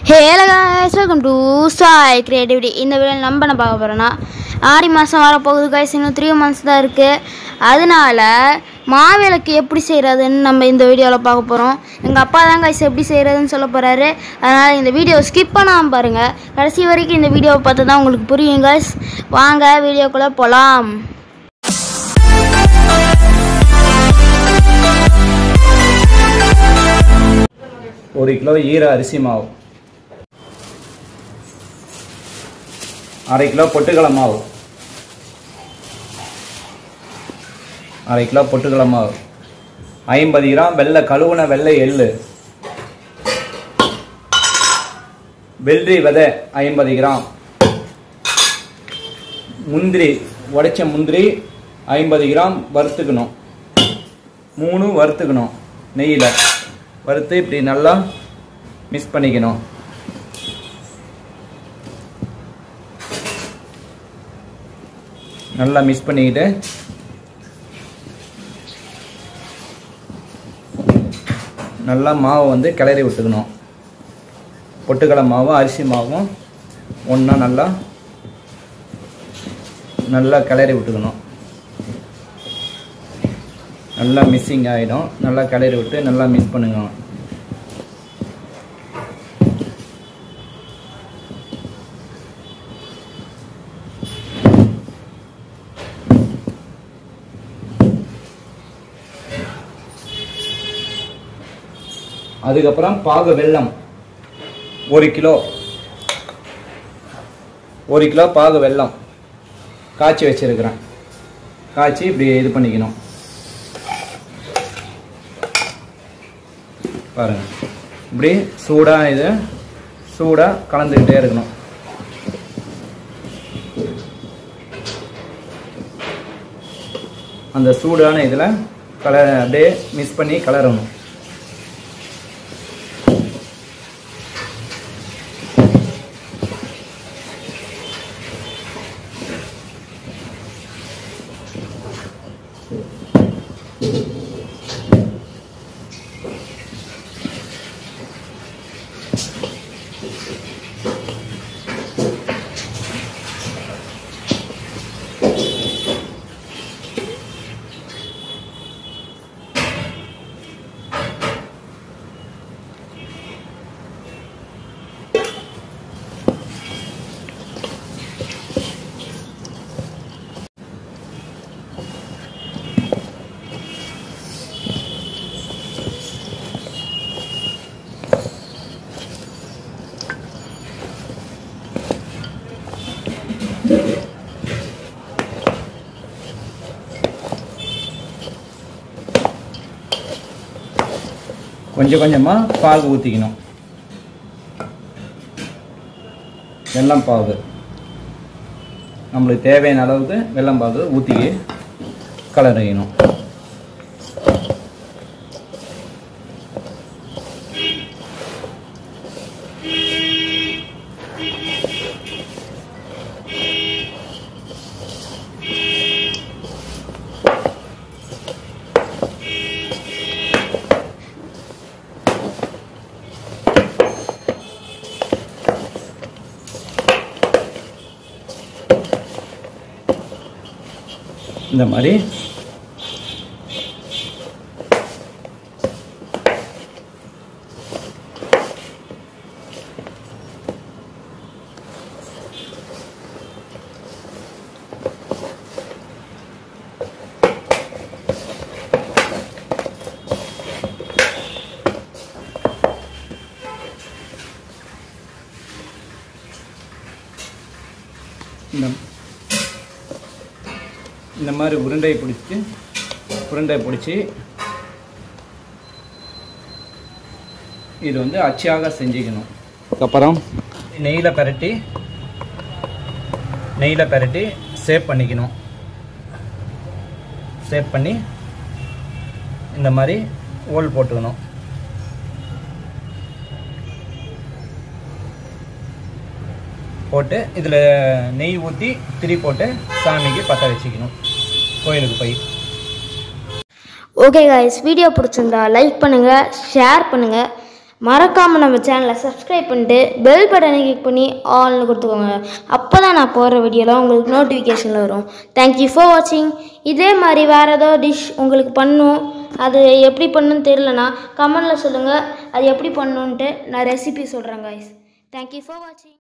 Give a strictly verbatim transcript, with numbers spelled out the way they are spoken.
Hello guys, welcome to Sai Creativity. இந்த வீடியோல நம்ம என்ன பார்க்க போறோம்னா ஆடி மாசம் வர போகுது guys. இன்னும் three months தான் இருக்கு. அதனால மாவிளக்கு எப்படி செய்யறதுன்னு நம்ம இந்த வீடியோல பார்க்க போறோம். எங்க அப்பா தான் guys எப்படி செய்யறதுன்னு சொல்ல போறாரு. அதனால இந்த வீடியோ ஸ்கிப் பண்ணாம பாருங்க. கடைசி வரைக்கும் இந்த வீடியோவை பார்த்தா தான் உங்களுக்கு புரியும் guys. வாங்க வீடியோக்குள்ள போலாம். ஒரு கிலோ ஈர அரிசி மாவு, அரை கிலோ பொட்டுக்கடலை மாவு, அரை கிலோ பொட்டுக்கடலை மாவு, ஐம்பது கிராம் வெள்ளை கழுவுன வெள்ளை எள்ளு, வெள்ளரி விதை ஐம்பது கிராம், முந்திரி உடைச்ச முந்திரி ஐம்பது கிராம் வறுத்துக்கணும், மூணு வறுத்துக்கணும், நெய்யில் வறுத்து இப்படி நல்லா மிக்ஸ் பண்ணிக்கணும். நல்லா மிக்ஸ் பண்ணிக்கிட்டு நல்லா மாவை வந்து கிளறி விட்டுக்கணும். பொட்டுக்கடலை மாவும் அரிசி மாவும் ஒன்றா நல்லா நல்லா கிளறி விட்டுக்கணும். நல்லா மிக்சிங் ஆகிடும். நல்லா கிளறி விட்டு நல்லா மிக்ஸ் பண்ணுங்க. அதுக்கப்புறம் பாகு வெல்லம் ஒரு கிலோ ஒரு கிலோ பாகு வெல்லம் காய்ச்சி வச்சிருக்கிறேன். காய்ச்சி இப்படி இது பண்ணிக்கணும். பாருங்க, இப்படி சூடாக இது சூடாக கலந்துக்கிட்டே இருக்கணும். அந்த சூடான இதில் கல அப்படியே மிக்ஸ் பண்ணி கலரணும். கொஞ்சம் கொஞ்சமாக பாகு ஊற்றிக்கணும். வெல்லம் பாகு நம்மளுக்கு தேவையான அளவுக்கு வெல்லம் பாகு ஊற்றி கலரையணும். இந்த மாதிரி இந்த இந்த மாதிரி உருண்டை பிடிச்சி உருண்டை பிடிச்சி இது வந்து அச்சியாக செஞ்சுக்கணும். அதுக்கப்புறம் நெய்யில் பரட்டி நெய்யில் பரட்டி சேவ் பண்ணிக்கணும். சேவ் பண்ணி இந்த மாதிரி ஓல் போட்டுக்கணும். போட்டு இதில் நெய் ஊற்றி திரி போட்டு சாமிக்கு பற்ற வச்சுக்கணும். கோயிலுக்கு போய் ஓகே गाइस, வீடியோ பிடிச்சிருந்தா லைக் பண்ணுங்க, ஷேர் பண்ணுங்க, மறக்காமல் நம்ம சேனலை சப்ஸ்கிரைப் பண்ணிட்டு பெல் பட்டனை கிளிக் பண்ணி ஆல்னு கொடுத்துக்கோங்க. அப்போ தான் நான் போடுற வீடியோலாம் உங்களுக்கு நோட்டிஃபிகேஷனில் வரும். தேங்க்யூ ஃபார் வாட்சிங். இதே மாதிரி வேறு ஏதோ டிஷ் உங்களுக்கு பண்ணணும், அது எப்படி பண்ணணுன்னு தெரியலனா கமெண்டில் சொல்லுங்கள். அது எப்படி பண்ணணுன்ட்டு நான் ரெசிபி சொல்கிறேன் கைஸ். தேங்க்யூ ஃபார் வாட்சிங்.